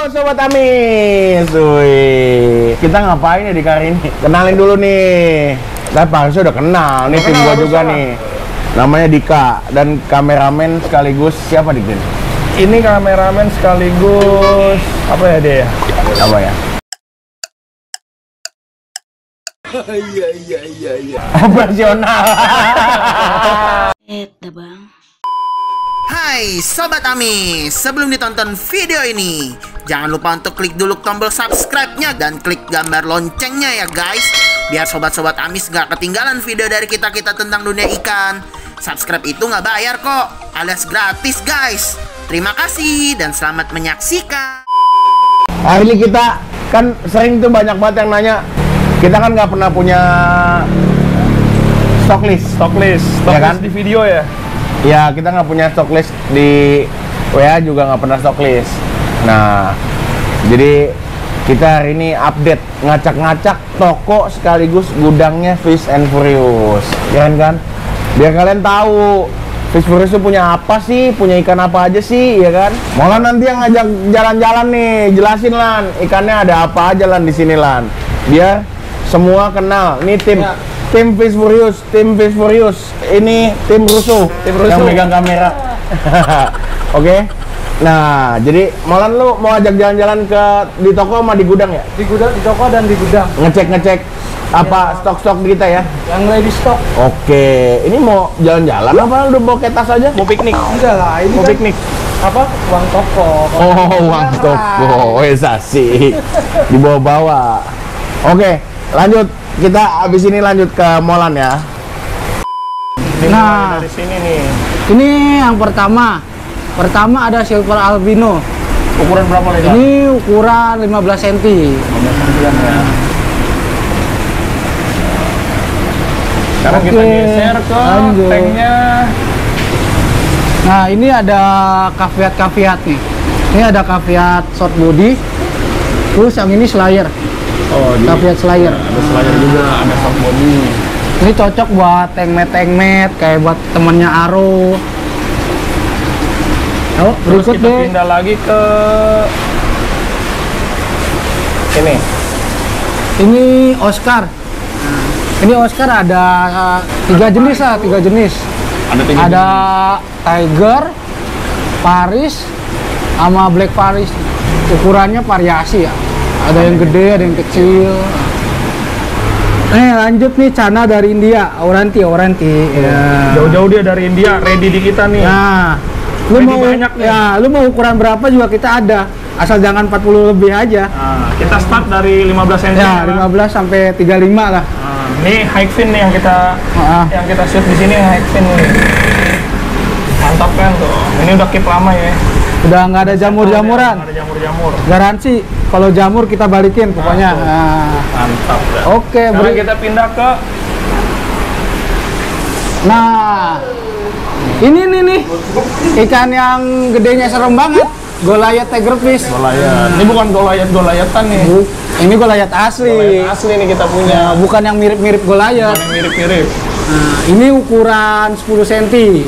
Sobat Amis. Wih, kita ngapain ya di kali ini? Kenalin dulu nih. Tapi harusnya udah kenal. Nih tim gua juga nih. Namanya Dika dan kameramen sekaligus siapa Dik? Ini kameramen sekaligus apa ya dia? Apa ya? Iya. Operasional. Bang. Hai Sobat Amis, sebelum ditonton video ini, jangan lupa untuk klik dulu tombol subscribe-nya dan klik gambar loncengnya ya guys, biar Sobat-Sobat Amis gak ketinggalan video dari kita-kita tentang dunia ikan. Subscribe itu gak bayar kok, alias gratis guys. Terima kasih dan selamat menyaksikan. Nah ini kita kan sering tuh banyak banget yang nanya, kita kan nggak pernah punya stocklist ya kan? Di video ya. Ya kita nggak punya stocklist di WA juga nggak pernah stocklist. Nah jadi kita hari ini update ngacak-ngacak toko sekaligus gudangnya Fish and Furious, ya kan? Biar kalian tahu Fish Furious itu punya apa sih, punya ikan apa aja sih, ya kan? Malah nanti yang ngajak jalan-jalan nih, jelasin Lan, ikannya ada apa aja Lan di sini Lan. Biar semua kenal. Ini tim Fish Furious. Ini tim Rusuh yang megang kamera. Oke. Nah, jadi malah lu mau ajak jalan-jalan di toko sama di gudang ya? Di toko dan di gudang. Ngecek apa stok-stok kita ya? Yang ready stock. Oke. Ini mau jalan-jalan apa udah bawa ke tas aja? Mau piknik. Enggak lah, ini mau kan piknik. Apa? Uang toko. Oh, uang toko. Wes asik. Dibawa-bawa. Oke, lanjut. Kita abis ini lanjut ke Molan ya. Nah, dari sini nih. Ini yang pertama ada silver albino. Ukuran berapa nih? Ini ukuran 15 cm. 15 cm ya. Sekarang kita geser ke tanknya. Nah, ini ada kaviat nih. Ini ada kaviat short body. Terus yang ini slayer. Oh, kaviat slayer. Ada slayer juga, ada short body. Ini cocok buat tengmet kayak buat temennya Aro. Oh, terus berikut kita deh. pindah lagi ke ini. Ini Oscar. Ini Oscar ada 3 jenis lah, 3 jenis. Ada Tiger, Paris, sama Black Paris. Ukurannya variasi ya. Ada yang gede, ada yang kecil. Lanjut nih Cana dari India, Oranti. Ya. Jauh-jauh dia dari India, ready di kita nih. Nah, lu mau banyak nih. Ya, lu mau ukuran berapa juga kita ada. Asal jangan 40 lebih aja. Nah, kita start dari 15 cm. Ya, 15 sampai 35 lah. Ini high fin nih yang kita shoot di sini, high fin nih. Mantap kan tuh. Ini udah keep lama ya. Udah nggak ada jamur-jamuran. Nggak ada jamur-jamur. Garansi kalau jamur kita balikin pokoknya. Mantap dah. Oke, sekarang kita pindah ke. Nah, ini nih ikan yang gedenya serem banget. Goliath tigerfish. Goliath. Ini bukan Goliathan nih. Ini Goliath asli. Goliath asli nih kita punya. Bukan yang mirip-mirip Goliath. Bukan yang mirip-mirip. Nah, ini ukuran 10 cm.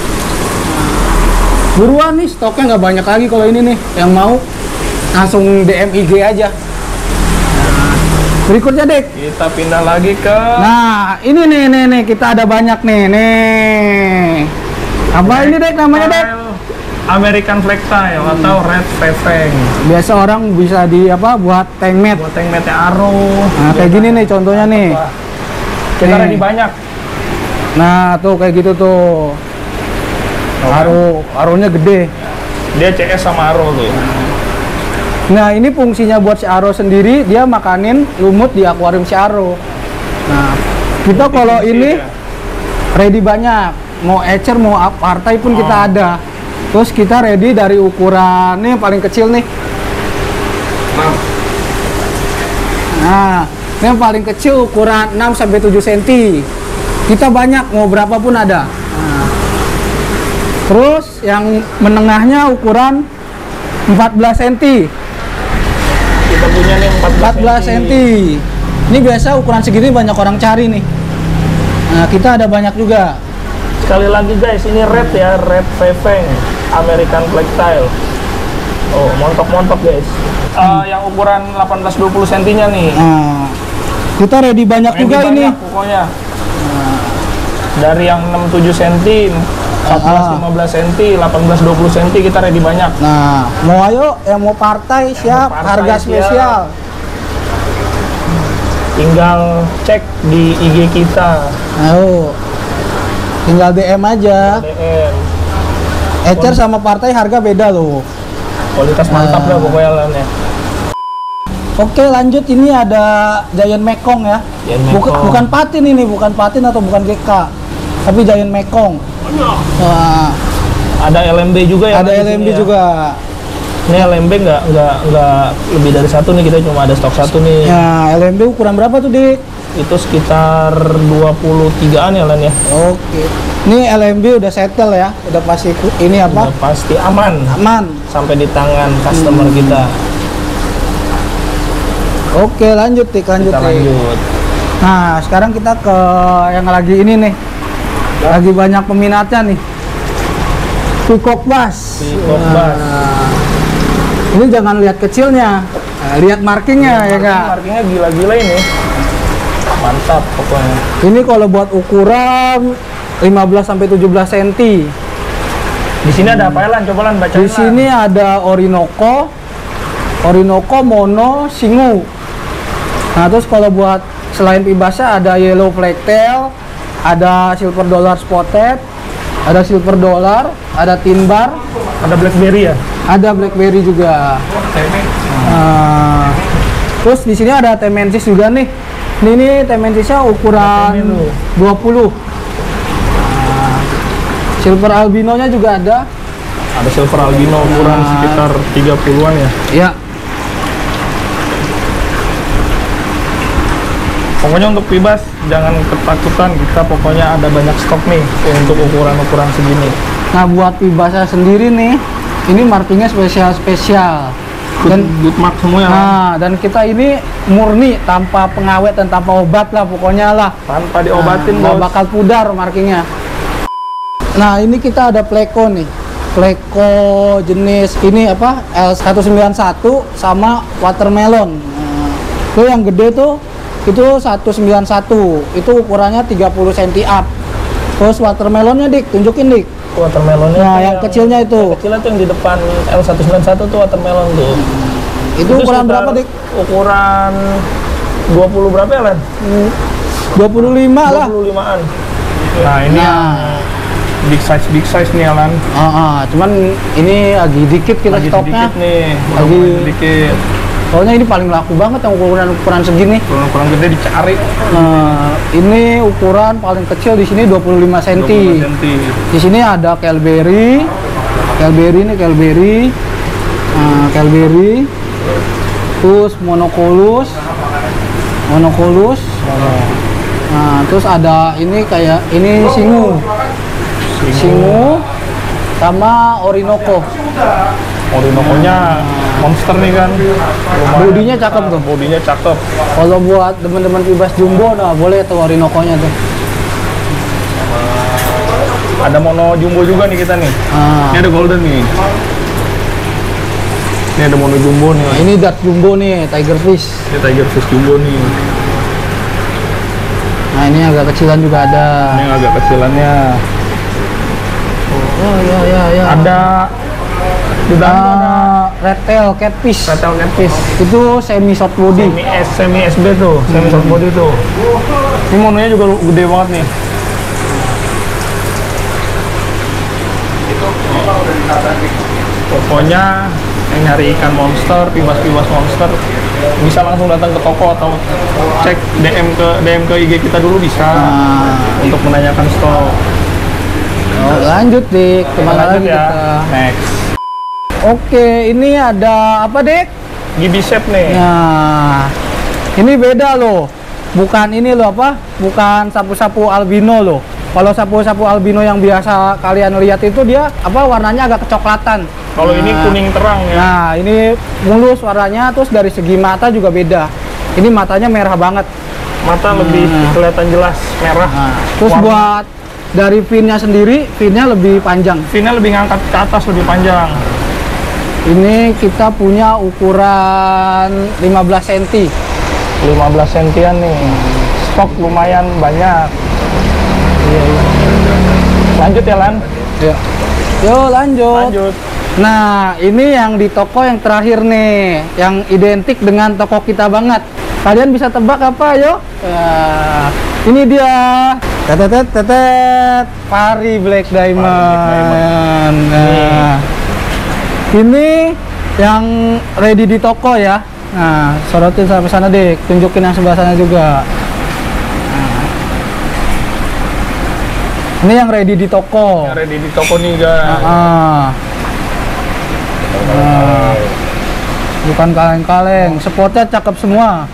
Buruan nih, stoknya nggak banyak lagi kalau ini nih. Yang mau langsung DM IG aja. Berikutnya Dek. Kita pindah lagi ke. Nah, ini nih kita ada banyak nih. Apa ini Dek namanya Dek? American Flectile atau Red Feveng. Biasa orang bisa buat tank mat. Buat tank matnya Aro. Nah, kayak gini nih contohnya nih. Kita ready banyak. Nah, tuh kayak gitu tuh. Aronya gede. Dia CS sama Aro tuh. Nah, ini fungsinya buat si Aro sendiri, dia makanin lumut di akuarium si Aro. Nah, kita kalau ini ready banyak. Mau ecer, mau partai pun kita ada. Terus kita ready dari ukuran nih yang paling kecil nih. Nah, ini yang paling kecil ukuran 6 sampai 7 cm. Kita banyak, mau berapa pun ada. Nah. Terus yang menengahnya ukuran 14 cm. Kita punya nih 14 cm. Ini biasa ukuran segini banyak orang cari nih. Nah, kita ada banyak juga. Sekali lagi guys, ini red ya, Red Feveng American Flectile. Oh, montok-montok guys. Yang ukuran 18-20 cm-nya nih. Nah, kita ready banyak Ready juga banyak ini. pokoknya. Dari yang 6-7 cm, 14-15 cm, 18-20 cm kita ready banyak. Nah, mau ayo yang mau partai siap, partai harga siap. spesial. Tinggal cek di IG kita. Ayo, tinggal DM aja. DM. Ecer sama partai harga beda loh. Kualitas mantap dah pokoknya lan ya. Oke, lanjut, ini ada Giant Mekong ya. Giant Mekong. Bukan patin ini, bukan patin atau bukan GK, tapi Giant Mekong. Nah, Ada LMB juga ya. ada di LMB sini ya. juga. Ini LMB nggak lebih dari satu nih, kita cuma ada stok satu nih. Nah, LMB ukuran berapa tuh, Dik? Itu sekitar 23-an ya lan ya. Oke. Ini LMB udah settle ya, udah pasti ini apa? Udah pasti aman Aman. sampai di tangan customer kita. Oke, lanjut, Dik, lanjut. Kita Dik. lanjut. Nah, sekarang kita ke yang lagi ini nih. Lagi banyak peminatnya nih. Peacock Bass. Peacock Bass. Ini jangan lihat kecilnya, lihat markingnya ya kak. Markingnya gila-gila ini. Mantap pokoknya. Ini kalau buat ukuran 15-17 cm. Di sini ada apa ya lan? Coba lan bacain. Di sini ada Orinoco, Mono, Singu. Nah, terus kalau buat selain pibasnya ada Yellow Flagtail, ada Silver Dollar Spotted, ada Silver Dollar, ada Tin Bar, Ada Blackberry ya? ada Blackberry juga. Nah, terus di sini ada Temensis juga nih. Ini Temensisnya ukuran 20. Nah, Silver Albino-nya juga ada. Ada Silver Albino ukuran sekitar 30-an ya. Ya. Pokoknya untuk pibas jangan ketakutan, kita pokoknya ada banyak stok nih untuk ukuran-ukuran segini. Nah, buat pibasnya sendiri nih, ini markingnya spesial. Dan Good mark semua ya. nah, dan kita ini murni tanpa pengawet dan tanpa obat lah pokoknya lah. Tanpa diobatin nggak bos. bakal pudar markingnya. Nah, ini kita ada Pleco nih. Pleco jenis ini apa? L191 sama Watermelon. Nah, itu yang gede tuh itu 191. Itu ukurannya 30 cm up. Terus Watermelonnya, Dik, tunjukin, Dik. Watermelonnya Nah, tuh yang kecilnya itu. Yang kecilnya tuh yang di depan L191 tuh watermelon tuh. Itu ukuran sekitar berapa, Dik? Ukuran 20 berapa ya, Len? 25 lah. 25-an. Nah, ini yang big size nih, Alan. Cuman ini lagi dikit kita Lagi stoknya. sedikit nih, Lagi sedikit. soalnya ini paling laku banget yang ukuran segini. Ukuran gede dicari. Ini ukuran paling kecil di sini 25 cm. 20 cm. Di sini ada Kelberry. Kelberry. Terus Monocolus. Nah, terus ada ini kayak ini Singu sama Orinoco. Orinoco-nya monster nih kan. Lumayan. Bodinya cakep tuh. Bodinya cakep. Kalau buat teman-teman pibas jumbo, nah boleh tuh Orinoco-nya tuh. Ada mono jumbo juga nih kita nih. Ini ada golden nih. Ini ada mono jumbo nih. Nah, ini dart jumbo nih, Tiger Fish. Ini tiger fish jumbo nih. Nah, ini agak kecilan juga ada. Ini yang agak kecilannya. Ya. Ada di dalam tuh ada Red Tail Catfish. Rattle catfish. Itu semi short body. Semi SB tuh, semi short body tuh. Ini mononya juga gede banget nih. Pokoknya yang nyari ikan monster, pibas monster, bisa langsung datang ke toko atau cek DM ke IG kita dulu bisa untuk menanyakan stok. Lanjut, Dik. Kemana Lanjut lagi ya. kita? Next. Oke, ini ada apa, Dik? Gibisep nih. Nah, ini beda loh. Bukan ini loh apa? Bukan sapu-sapu albino loh. Kalau sapu-sapu albino yang biasa kalian lihat itu dia apa warnanya agak kecoklatan. Kalau ini kuning terang ya. Nah, ini mulus warnanya, terus dari segi mata juga beda. Ini matanya merah banget. Mata lebih kelihatan jelas merah. Terus Warna- buat dari finnya sendiri, finnya lebih panjang. finnya lebih ngangkat ke atas, lebih panjang. Ini kita punya ukuran 15 cm. 15 sentian nih. Stok lumayan banyak. Lanjut ya, Lan? Ya. Yo, lanjut. Lanjut. Nah, ini yang di toko yang terakhir nih, yang identik dengan toko kita banget. Kalian bisa tebak apa, yo? Ini dia. Tetet tetet. Pari Black Diamond. Nah, ini yang ready di toko ya. Nah, sorotin sampai sana deh, tunjukin yang sebelah sana juga. Nah, ini yang ready di toko. Yang ready di toko nih, guys. Bukan kaleng-kaleng, spotnya cakep semua.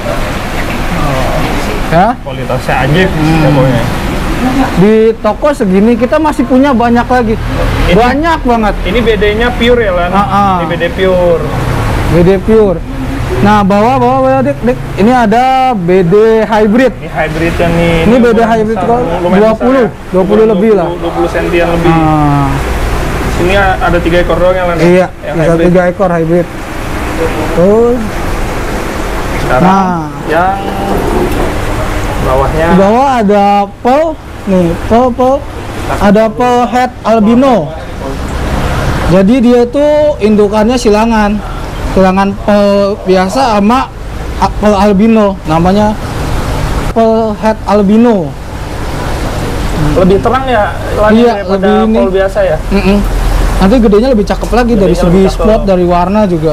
Ya, Kualitasnya ajib pokoknya. di toko segini kita masih punya banyak lagi. Banyak banget. Ini BD-nya pure ya, Lan? Ini BD pure. BD pure. Nah, bawa dik. Ini ada BD hybrid. Ini hybridnya nih. Ini BD lumayan hybrid besar, kok, lumayan 20 besar ya. lebih lah. 20 sentian lebih. Ini ada 3 ekor doang yang Lan? Iya, yang bisa hybrid. 3 ekor hybrid. Tuh. Sekarang Nah. yang bawahnya Di bawah ada pearl, nih pearl. Ada pearl head albino. Jadi dia tuh indukannya silangan pearl biasa sama pearl albino. Namanya pearl head albino. lebih terang ya, Lan, Iya, daripada lebih ini. pol biasa ya. Nanti gedenya lebih cakep lagi dari Gedenya segi lebih cakep. spot, dari warna juga.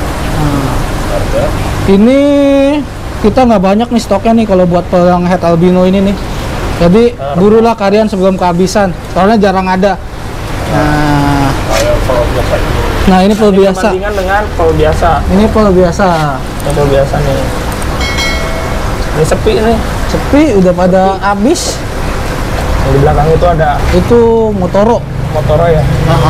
Ini kita nggak banyak nih stoknya nih kalau buat pearl yang head albino ini nih. Jadi burulah kalian sebelum kehabisan, soalnya jarang ada. Nah ini pearl biasa. Perbandingan dengan pol biasa. Ini pearl biasa. Ini pol biasa nih. Ini sepi nih. Sepi udah pada habis. Yang di belakang itu ada Itu Motoro. Motoro ya.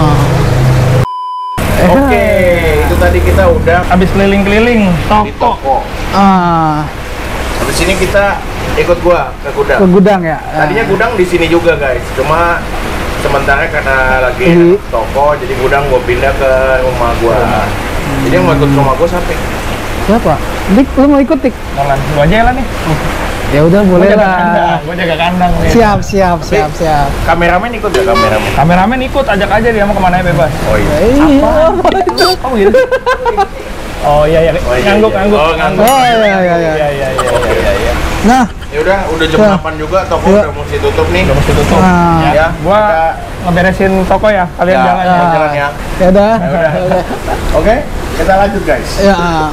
Oke, itu tadi kita udah Habis keliling-keliling di toko. toko. Habis ini kita ikut gua ke gudang. Ke gudang ya. Tadinya gudang di sini juga guys, cuma sementara karena lagi toko, jadi gudang gua pindah ke rumah gua. Jadi yang mau ikut ke rumah gua siapa? Siapa? Dik, lu mau ikut Dik? Lan, lu aja ya, Lan nih. Ya udah boleh lah. Gua jaga kandang nih. Siap. Kameramen ikut ya kameramen? Kameramen ikut, ajak aja dia mau kemana bebas. Oh iya. Iya. Oh gitu. Oh iya. Ngangguk. Oh, ngangguk. Oh iya. Iya. Nah, Ya udah jam Ya. 8 juga, toko Ya. udah mesti tutup nih. Udah mesti tutup. Nah. Ya, Gua ngeberesin toko ya, kalian Ya, jangan ya. ya. Jalan ya. ya udah. Oke, kita lanjut guys. Ya.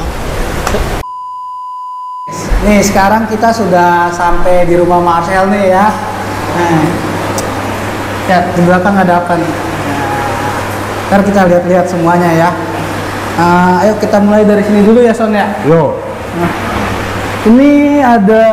Nih sekarang kita sudah sampai di rumah Marcel nih ya. Nah, ya di belakang ada apa nih? Ntar kita lihat-lihat semuanya ya. Ayo kita mulai dari sini dulu ya Son ya. Yo. Ini ada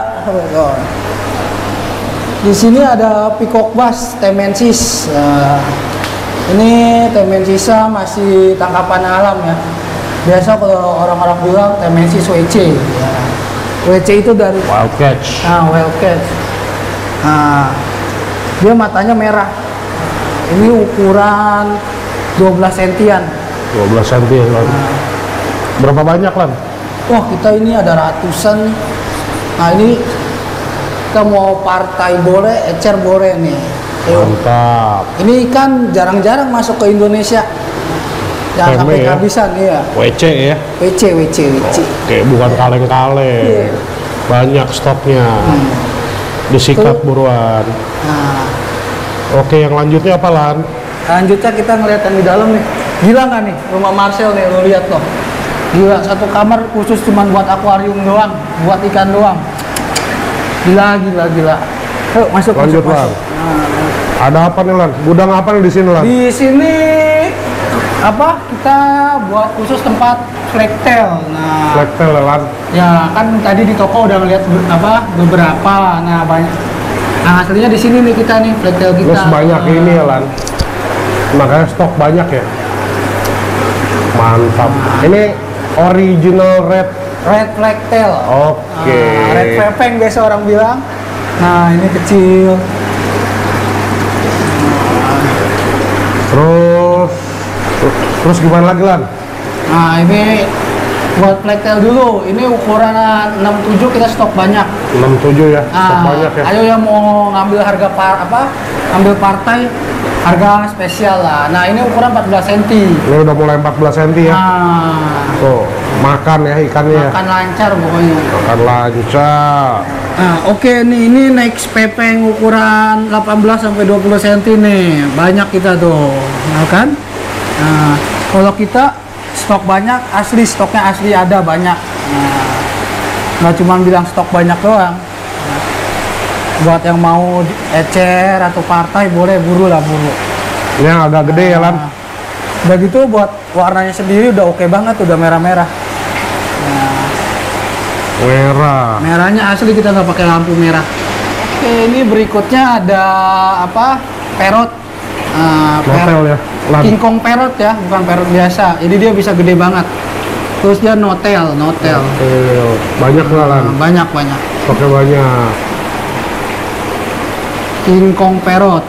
di sini ada Peacock Bass Temensis. Ini Temensisa masih tangkapan alam ya. Biasa kalau orang-orang bilang Temensis WC. Ya. WC itu dari Wild catch. Wildcat. Nah, dia matanya merah. Ini ukuran 12 sentian. 12 cm Lan. Berapa banyak Lan? Wah, kita ini ada ratusan. Nah, ini kita mau partai boleh, ecer boleh nih. Ayo. Mantap. Ini ikan jarang-jarang masuk ke Indonesia. Jangan Peme sampai ya? kehabisan ya. WC ya? WC. Oke, bukan kaleng-kaleng. Iya. Banyak stoknya. Disikat buruan. Nah, Oke, yang lanjutnya apa Lan? lanjutnya kita ngeliat yang di dalam nih. Gila nggak nih rumah Marcel nih, lo lihat loh. Gila, satu kamar khusus cuman buat akuarium doang, buat ikan doang. Gila. Ayo masuk. Lanjut masuk. Lan. Ada apa nih Lan? Gudang apa nih di sini Lan? Di sini apa? Kita buat khusus tempat flagtail. Nah, Flagtail ya Lan. ya kan tadi di toko udah ngeliat beberapa. Nah, banyak. Nah, aslinya di sini nih kita nih flagtail kita. Terus banyak ini ya Lan. Makanya stok banyak ya. Mantap. Ini original red. Red flagtail. Oke. Red pepeng biasa orang bilang. Nah, ini kecil. Terus Terus gimana lagi Lan? Nah ini buat blacktail dulu. Ini ukuran 67 kita stok banyak. 67 ya, stok Nah, banyak ya. ayo yang mau ngambil harga ambil partai harga spesial lah. Nah ini ukuran 14 cm. Ini udah mulai 14 cm ya. Nah, Tuh, makan ya ikannya ya. makan lancar pokoknya. Makan lancar. Nah, oke nih ini next pepeng ukuran 18 sampai 20 cm nih. Banyak kita tuh, nah, kan? Nah, kalau kita stok banyak, asli stoknya asli ada banyak. Nah, nggak cuma bilang stok banyak doang. Nah, buat yang mau ecer atau partai boleh buru lah buru. Ini yang agak gede ya Lan. Nah, udah gitu buat warnanya sendiri udah oke banget, udah merah-merah. Nah, Merah. merahnya asli kita nggak pakai lampu merah. Oke, ini berikutnya ada apa? Parrot. Notel ya. Lan. King Kong parrot ya, bukan parrot biasa. Jadi dia bisa gede banget. Terus dia notel. Banyak lah Lan. Banyak. Stoknya banyak. King Kong parrot.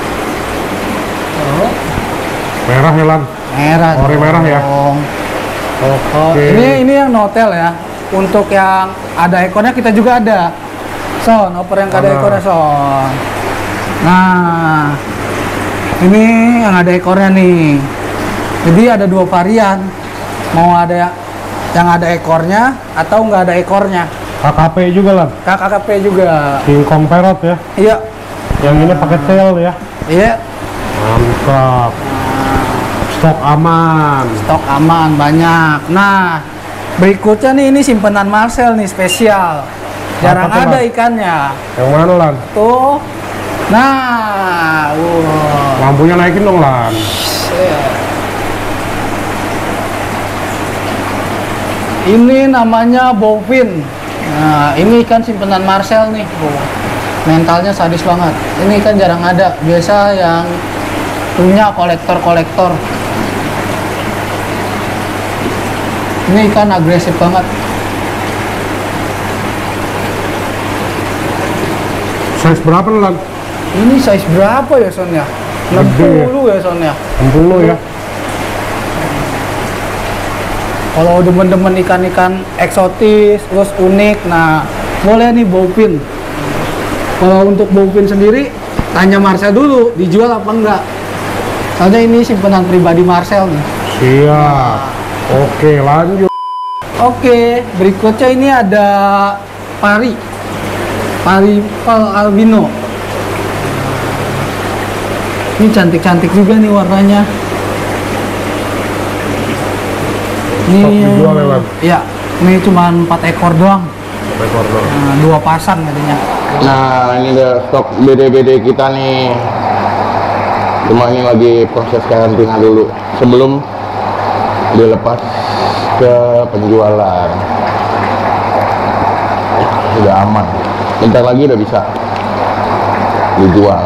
Oh, Merah ya Lan. merah. Ori merah ya? dong. Oke. Ini yang notel ya. Untuk yang ada ekornya kita juga ada. Son, oper yang ada Mana? ekornya Son. Nah, ini yang ada ekornya nih. Jadi ada dua varian. Mau ada yang ada ekornya atau nggak ada ekornya. KKP juga Lan. KKP juga. King Kong Parrot ya. Iya, Yang ini pakai tail ya. iya. Mantap. Stok aman. Stok aman banyak. Nah, berikutnya nih ini simpenan Marcel nih spesial. Jarang Apa tuh, ada Lan? ikannya. Yang mana Lan? Tuh. Nah, wow. Lampunya naikin dong Lan. Ini namanya bowfin. Nah, ini ikan simpenan Marcel nih. Mentalnya sadis banget. Ini ikan jarang ada. Biasa yang punya kolektor-kolektor. Ini ikan agresif banget. Size berapa Lan? Ini size berapa ya Son ya? Gede. 60 ya Son ya? 60 ya. Kalau demen-demen ikan-ikan eksotis, terus unik, nah boleh nih bowfin. Kalau untuk bowfin sendiri, tanya Marcel dulu, dijual apa enggak. Soalnya ini simpenan pribadi Marcel nih. Siap. Oke lanjut. Oke, berikutnya ini ada pari pal albino. Ini cantik-cantik juga nih warnanya. Ini Stok dijual ya, Lan? Iya, ini cuma 4 ekor doang. Rekor dong. Nah, 2 pasang katanya. Nah, ini udah stok BD-BD kita nih. Cuma ini lagi proses karantina dulu sebelum dilepas ke penjualan. Sudah aman. Bentar lagi udah bisa dijual.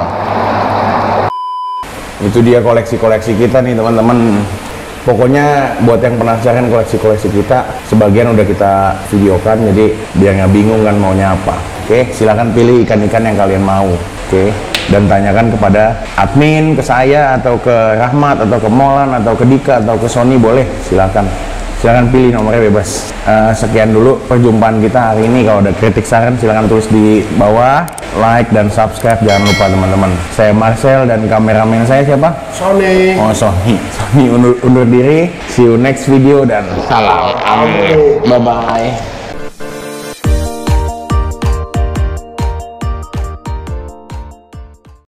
Itu dia koleksi-koleksi kita nih teman-teman. Pokoknya buat yang penasaran koleksi-koleksi kita, sebagian udah kita videokan, jadi biar nggak bingung kan maunya apa. Oke, silakan pilih ikan-ikan yang kalian mau. Oke, dan tanyakan kepada admin, ke saya, atau ke Rahmat, atau ke Molan, atau ke Dika, atau ke Sony, boleh. Silakan pilih, nomornya bebas. Sekian dulu perjumpaan kita hari ini. Kalau ada kritik saran silakan tulis di bawah, like dan subscribe jangan lupa teman-teman. Saya Marcel dan kameramen saya siapa? Sony. Oh, Sony undur diri. See you next video dan salam. Bye bye.